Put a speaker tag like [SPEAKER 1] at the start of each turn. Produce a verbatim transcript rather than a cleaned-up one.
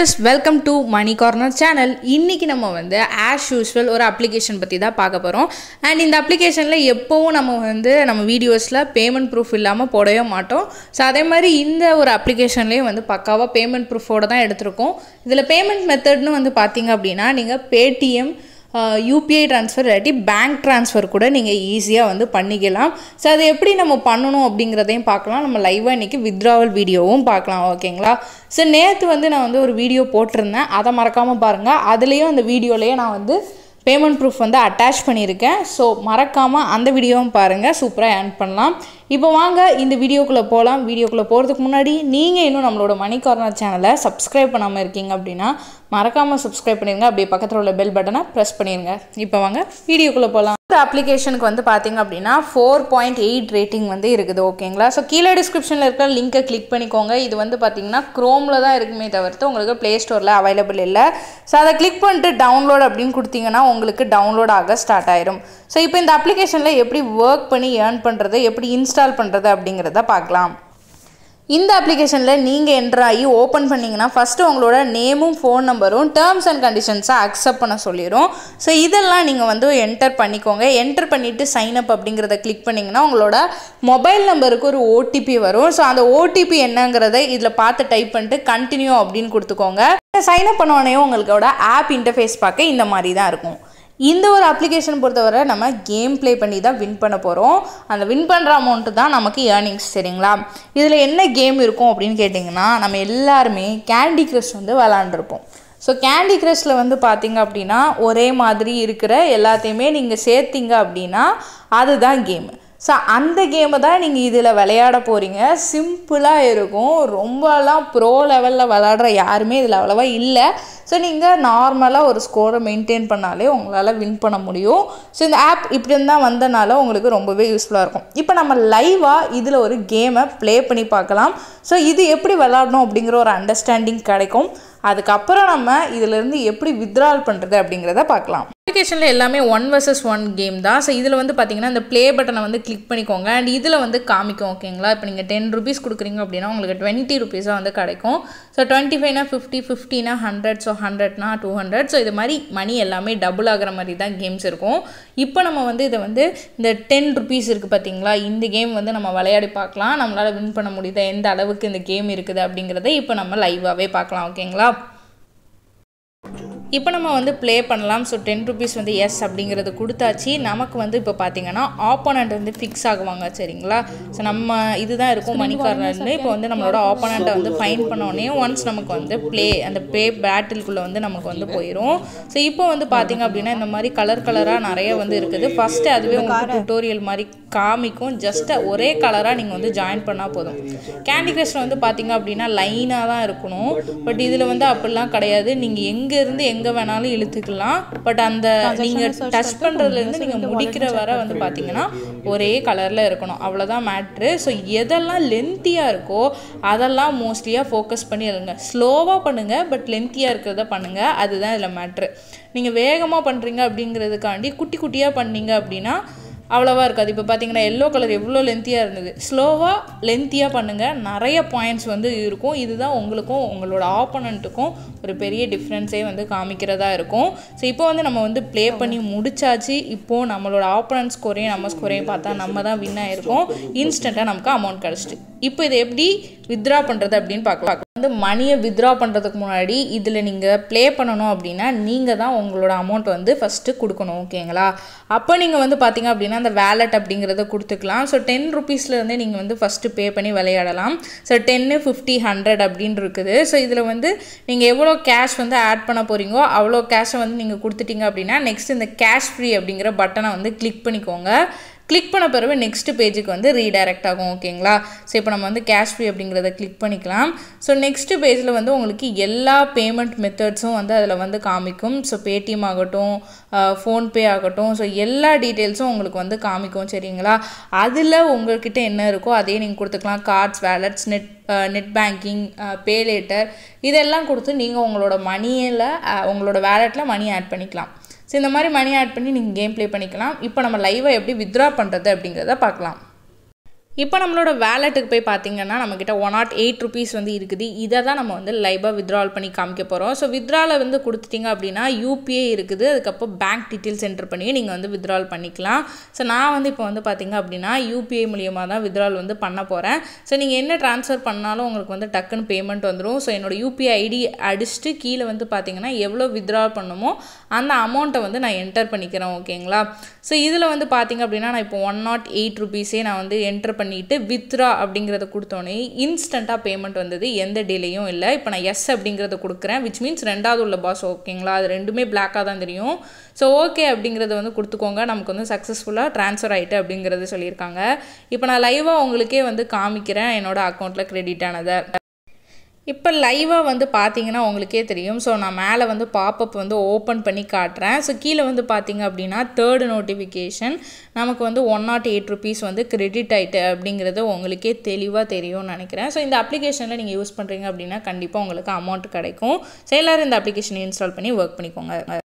[SPEAKER 1] guys, welcome to Money Corner channel. இன்னைக்கு நம்ம வந்து as usual ஒரு application பத்தி தான் பார்க்க போறோம். And இந்த applicationல எப்பவும் நம்ம வந்து நம்ம வீடியோஸ்ல payment proof இல்லாம போடவே மாட்டோம். சோ அதே மாதிரி இந்த ஒரு applicationலயே வந்து பக்காவா payment proof ஓட தான் எடுத்துறோம். இதுல payment methodனு வந்து பாத்தீங்க அப்படினா நீங்க Paytm U P I transfer இல்லாட்டி bank transfer கூட நீங்க ஈஸியா வந்து பண்ணிக்கலாம். சோ அது எப்படி நம்ம பண்ணனும் அப்படிங்கறதையும் பார்க்கலாம். நம்ம லைவா இன்னைக்கு withdrawal வீடியோவும் பார்க்கலாம். ஓகேங்களா? சோ நேத்து வந்து நான் வந்து ஒரு வீடியோ போட்டுருந்தேன். அத மறக்காம பாருங்க. அதுலயும் அந்த வீடியோலயே நான் வந்து payment proof வந்து அட்டாச் பண்ணியிருக்கேன். சோ மறக்காம அந்த வீடியோவும் பாருங்க. சூப்பரா earn பண்ணலாம். இப்போ வாங்க இந்த வீடியோக்குள்ள போலாம். வீடியோக்குள்ள போறதுக்கு முன்னாடி நீங்க இன்னும் நம்மளோட மணி கார்னர் சேனலை சப்ஸ்கிரைப் பண்ணாம இருக்கீங்க அப்படினா மறக்காம சப்ஸ்கிரைப் பண்ணிருங்க. அப்படியே பக்கத்துல உள்ள பெல் பட்டனை பிரஸ் பண்ணிருங்க. இப்போ வாங்க வீடியோக்குள்ள போலாம். இந்த அப்ளிகேஷனுக்கு வந்து பாத்தீங்க அப்படினா four point eight ரேட்டிங் வந்து இருக்குது. ஓகேங்களா? சோ கீழ டிஸ்கிரிப்ஷன்ல இருக்க லிங்கை கிளிக் பண்ணிக்கோங்க. இது வந்து பாத்தீங்கன்னா Chromeல தான் இருக்குமே தவிர்த்து உங்களுக்கு Play Storeல அவைலபிள் இல்ல. சோ அத கிளிக் பண்ணிட்டு டவுன்லோட் அப்படினு கொடுத்தீங்கன்னா உங்களுக்கு டவுன்லோட் ஆக ஸ்டார்ட் ஆயிடும். சோ இப்போ இந்த அப்ளிகேஷன்ல எப்படி வர்க் பண்ணி earn பண்றது, எப்படி இன்ஸ்டால் பண்றது அப்படிங்கறத பார்க்கலாம். இந்த அப்ளிகேஷன்ல நீங்க என்டர் ஆகி ஓபன் பண்ணீங்கன்னா ஃபர்ஸ்ட் உங்களோட நேமும் ஃபோன் நம்பரும் டர்ம்ஸ் அண்ட் கண்டிஷன்ஸை அக்செப்ட் பண்ண சொல்லிரும். ஸோ இதெல்லாம் நீங்கள் வந்து என்டர் பண்ணிக்கோங்க. என்டர் பண்ணிவிட்டு சைன் அப் அப்படிங்கிறத கிளிக் பண்ணிங்கன்னா உங்களோட மொபைல் நம்பருக்கு ஒரு ஓடிபி வரும். ஸோ அந்த ஓடிபி என்னங்கிறத இதில் பார்த்து டைப் பண்ணிட்டு கண்டினியூ அப்படின்னு கொடுத்துக்கோங்க. சைன் அப் பண்ண உடனே உங்களோட ஆப் இன்டர்ஃபேஸ் பார்க்க இந்த மாதிரி தான் இருக்கும். இந்த ஒரு அப்ளிகேஷன் பொறுத்தவரை நம்ம கேம் ப்ளே பண்ணி தான் வின் பண்ண போகிறோம். அந்த வின் பண்ணுற அமௌண்ட்டு தான் நமக்கு ஏர்னிங்ஸ். சரிங்களா? இதில் என்ன கேம் இருக்கும் அப்படின்னு கேட்டிங்கன்னா நம்ம எல்லாருமே கேண்டி க்ரஷ் வந்து விளாண்டுருப்போம். ஸோ கேண்டி க்ரஷில் வந்து பார்த்திங்க அப்படின்னா ஒரே மாதிரி இருக்கிற எல்லாத்தையுமே நீங்கள் சேர்த்திங்க அப்படின்னா அதுதான் கேமு. ஸோ அந்த கேமை தான் நீங்கள் இதில் விளையாட போகிறீங்க. சிம்பிளாக இருக்கும். ரொம்பலாம் ப்ரோ லெவலில் விளாடுற யாருமே இதில் அவ்வளோவா இல்லை. ஸோ நீங்கள் நார்மலாக ஒரு ஸ்கோரை மெயின்டைன் பண்ணாலே உங்களால் வின் பண்ண முடியும். ஸோ இந்த ஆப் இப்படி தான் வந்தனால உங்களுக்கு ரொம்பவே யூஸ்ஃபுல்லாக இருக்கும். இப்போ நம்ம லைவாக இதில் ஒரு கேமை ப்ளே பண்ணி பார்க்கலாம். ஸோ இது எப்படி விளாடணும் அப்படிங்கிற ஒரு அண்டர்ஸ்டாண்டிங் கிடைக்கும். அதுக்கப்புறம் நம்ம இதிலேருந்து எப்படி வித்ட்ரால் பண்ணுறது அப்படிங்கிறத பார்க்கலாம். அப்ளிகேஷனில் எல்லாமே ஒன் வர்சஸ் ஒன் கேம் தான். ஸோ இதில் வந்து பார்த்தீங்கன்னா இந்த ப்ளே பட்டனை வந்து கிளிக் பண்ணிக்கோங்க. அண்ட் இதில் வந்து காமிக்கும். ஓகேங்களா? இப்போ நீங்கள் டென் ருபீஸ் கொடுக்குறீங்க அப்படின்னா உங்களுக்கு டுவெண்ட்டி ருபீஸாக வந்து கிடைக்கும். ஸோ டுவெண்ட்டி ஃபைவ்னா ஃபிஃப்டி, ஃபிஃப்டினா ஹண்ட்ரட், ஸோ ஹண்ட்ரட்னா டூ ஹண்ட்ரட். ஸோ இது மாதிரி மணி எல்லாமே டபுள் ஆகிற மாதிரி தான் கேம்ஸ் இருக்கும். இப்போ நம்ம வந்து இதை வந்து இந்த டென் ருபீஸ் இருக்குது பார்த்தீங்களா, இந்த கேம் வந்து நம்ம விளையாடி பார்க்கலாம். நம்மளால் வின் பண்ண முடியுதா, எந்த அளவுக்கு இந்த கேம் இருக்குது அப்படிங்கிறத இப்போ நம்ம லைவாகவே பார்க்கலாம். ஓகேங்களா? இப்போ நம்ம வந்து ப்ளே பண்ணலாம். ஸோ டென் ருபீஸ் வந்து எஸ் அப்படிங்கிறது கொடுத்தாச்சு. நமக்கு வந்து இப்போ பார்த்தீங்கன்னா ஆப்போனண்ட் வந்து ஃபிக்ஸ் ஆகுவாங்க. சரிங்களா? ஸோ நம்ம இதுதான் இருக்கும் மணி கார்னர்னு. இப்போ வந்து நம்மளோட ஆப்போனண்ட்டை வந்து ஃபைண்ட் பண்ணோடனே ஒன்ஸ் நமக்கு வந்து ப்ளே அந்த ப்ளே பேட்டிலுக்குள்ளே வந்து நமக்கு வந்து போயிடும். ஸோ இப்போ வந்து பார்த்தீங்க அப்படின்னா இந்த மாதிரி கலர் கலராக நிறைய வந்து இருக்குது. ஃபஸ்ட்டு அதுவே உங்களுக்கு டுட்டோரியல் மாதிரி காமிக்கும். ஜஸ்ட் ஒரே கலராக நீங்கள் வந்து ஜாயின் பண்ணால் போதும். கேண்டி க்ரஷில் வந்து பார்த்தீங்க அப்படின்னா லைனாக தான் இருக்கணும். பட் இதில் வந்து அப்படிலாம் கிடையாது. நீங்கள் எங்கேருந்து எங்கே வேணாலும் இழுத்துக்கலாம். பட் அந்த நீங்கள் டச் பண்ணுறதுலேருந்து நீங்கள் முடிக்கிற வரை வந்து பார்த்தீங்கன்னா ஒரே கலரில் இருக்கணும். அவ்வளோதான் மேட்ரு. ஸோ எதெல்லாம் லென்த்தியாக இருக்கோ அதெல்லாம் மோஸ்ட்லியாக ஃபோக்கஸ் பண்ணி இருங்க. ஸ்லோவாக பண்ணுங்கள், பட் லென்த்தியாக இருக்கிறத பண்ணுங்கள். அதுதான் இதில் மேட்ரு. நீங்கள் வேகமாக பண்ணுறீங்க அப்படிங்கிறதுக்காண்டி குட்டி குட்டியாக பண்ணீங்க அப்படின்னா அவ்வளோவா இருக்காது. இப்போ பார்த்தீங்கன்னா எல்லோ கலர் எவ்வளோ லென்த்தியாக இருந்தது. ஸ்லோவாக லென்த்தியாக பண்ணுங்கள். நிறைய பாயிண்ட்ஸ் வந்து இருக்கும். இதுதான் உங்களுக்கும் உங்களோட ஆப்போனண்ட்டுக்கும் ஒரு பெரிய டிஃப்ரென்ஸே வந்து காமிக்கிறதா இருக்கும். ஸோ இப்போ வந்து நம்ம வந்து ப்ளே பண்ணி முடிச்சாச்சு. இப்போது நம்மளோட ஆப்போனண்ட் ஸ்கோரையும் நம்ம ஸ்கோரையும் பார்த்தா நம்ம தான் வின் ஆகிருக்கோம். இன்ஸ்டண்ட்டாக நமக்கு அமௌண்ட் கிடச்சிட்டு. இப்போ இதை எப்படி வித்ட்ரா பண்ணுறது அப்படின்னு பார்க்கலாம். வந்து மணியை வித்ட்ரா பண்ணுறதுக்கு முன்னாடி இதில் நீங்கள் ப்ளே பண்ணணும் அப்படின்னா நீங்கள் தான் உங்களோட அமௌண்ட் வந்து ஃபஸ்ட்டு கொடுக்கணும். ஓகேங்களா? அப்போ நீங்கள் வந்து பார்த்தீங்க அப்படின்னா அந்த வேலட் அப்படிங்கிறத கொடுத்துக்கலாம். ஸோ டென் ருபீஸ்லேருந்தே நீங்கள் வந்து ஃபஸ்ட்டு பே பண்ணி விளையாடலாம். ஸோ டென்னு, ஃபிஃப்டி, ஹண்ட்ரட் அப்படின்னு இருக்குது. ஸோ இதில் வந்து நீங்கள் எவ்வளோ கேஷ் வந்து ஆட் பண்ண போகிறீங்களோ அவ்வளோ கேஷை வந்து நீங்கள் கொடுத்துட்டீங்க அப்படின்னா நெக்ஸ்ட் இந்த கேஷ் ஃப்ரீ அப்படிங்கிற பட்டனை வந்து கிளிக் பண்ணிக்கோங்க. கிளிக் பண்ண பிறகு நெக்ஸ்ட் பேஜுக்கு வந்து ரீடைரக்ட் ஆகும். ஓகேங்களா? ஸோ இப்போ நம்ம வந்து கேஷ் ஃப்ரீ அப்படிங்கிறத கிளிக் பண்ணிக்கலாம். ஸோ நெக்ஸ்ட் பேஜில் வந்து உங்களுக்கு எல்லா பேமெண்ட் மெத்தட்ஸும் வந்து அதில் வந்து காமிக்கும். ஸோ பேடிஎம் ஆகட்டும், ஃபோன்பே ஆகட்டும், ஸோ எல்லா டீட்டெயில்ஸும் உங்களுக்கு வந்து காமிக்கும். சரிங்களா? அதில் உங்கள்கிட்ட என்ன இருக்கோ அதையே நீங்கள் கொடுத்துக்கலாம். Cards, wallets, net net banking, pay later இதெல்லாம் கொடுத்து நீங்கள் உங்களோட மணியில் உங்களோட வேலெட்டில் மணி ஆட் பண்ணிக்கலாம். ஸோ இந்த மாதிரி மணி ஆட் பண்ணி நீங்கள் கேம் ப்ளே பண்ணிக்கலாம். இப்போ நம்ம லைவாக எப்படி வித்ட்ரா பண்ணுறது அப்படிங்கிறத பார்க்கலாம். இப்போ நம்மளோட வேலெட்டுக்கு போய் பார்த்தீங்கன்னா நம்மக்கிட்ட ஒன் நாட் எயிட் ருபீஸ் வந்து இருக்குது. இதை தான் நம்ம வந்து லைவாக வித்ட்ரால் பண்ணி காமிக்க போகிறோம். ஸோ வித்ட்ராவில் வந்து கொடுத்துட்டிங்க அப்படின்னா யூபிஐ இருக்குது, அதுக்கப்புறம் பேங்க் டீட்டெயில்ஸ் என்டர் பண்ணி நீங்கள் வந்து வித்ட்ரால் பண்ணிக்கலாம். ஸோ நான் வந்து இப்போ வந்து பார்த்திங்க அப்படின்னா யூபிஐ மூலியமாக தான் வித்ட்ரால் வந்து பண்ண போகிறேன். ஸோ நீங்கள் என்ன ட்ரான்ஸ்ஃபர் பண்ணாலும் உங்களுக்கு வந்து டக்குன்னு பேமெண்ட் வந்துடும். ஸோ என்னோட யூபிஐ ஐடி அடிச்சுட்டு கீழே வந்து பார்த்திங்கன்னா எவ்வளோ வித்ட்ரால் பண்ணுமோ அந்த அமௌண்ட்டை வந்து நான் என்டர் பண்ணிக்கிறேன். ஓகேங்களா? ஸோ இதில் வந்து பார்த்திங்க அப்படின்னா நான் இப்போ ஒன் நாட் எயிட் ருபீஸே நான் வந்து என்டர் பண்ணிட்டு வித்ரா அப்படிங்கறத கொடுத்தோனே இன்ஸ்டன்ட்டா பேமெண்ட் வந்தது, எந்த டிலேயும் இல்லை. இப்போ நான் எஸ் அப்படிங்கறத கொடுக்குறேன், which means ரெண்டாவது உள்ள பாஸ். ஓகேங்களா? அது ரெண்டுமே பிளாக்காக தான் தெரியும். ஸோ ஓகே அப்படிங்கிறத வந்து கொடுத்துக்கோங்க. நமக்கு வந்து சக்ஸஸ்ஃபுல்லாக ட்ரான்ஸ்ஃபர் ஆகிட்டு அப்படிங்கிறது சொல்லியிருக்காங்க. இப்போ நான் லைவாக உங்களுக்கே வந்து காமிக்கிறேன் என்னோட அக்கௌண்ட்டில் கிரெடிட் ஆனதை. இப்போ லைவாக வந்து பார்த்தீங்கன்னா உங்களுக்கே தெரியும். ஸோ நான் மேலே வந்து பாப்பப் வந்து ஓப்பன் பண்ணி காட்டுறேன். ஸோ கீழே வந்து பார்த்தீங்க அப்படின்னா தேர்டு நோட்டிஃபிகேஷன் நமக்கு வந்து ஒன் நாட் எயிட் ருபீஸ் வந்து கிரெடிட் ஆகிட்டு அப்படிங்கிறது உங்களுக்கே தெளிவாக தெரியும்னு நினைக்கிறேன். ஸோ இந்த அப்ளிகேஷனில் நீங்கள் யூஸ் பண்ணுறீங்க அப்படின்னா கண்டிப்பாக உங்களுக்கு அமௌண்ட் கிடைக்கும். ஸோ எல்லோரும் இந்த அப்ளிகேஷனை இன்ஸ்டால் பண்ணி ஒர்க் பண்ணிக்கோங்க.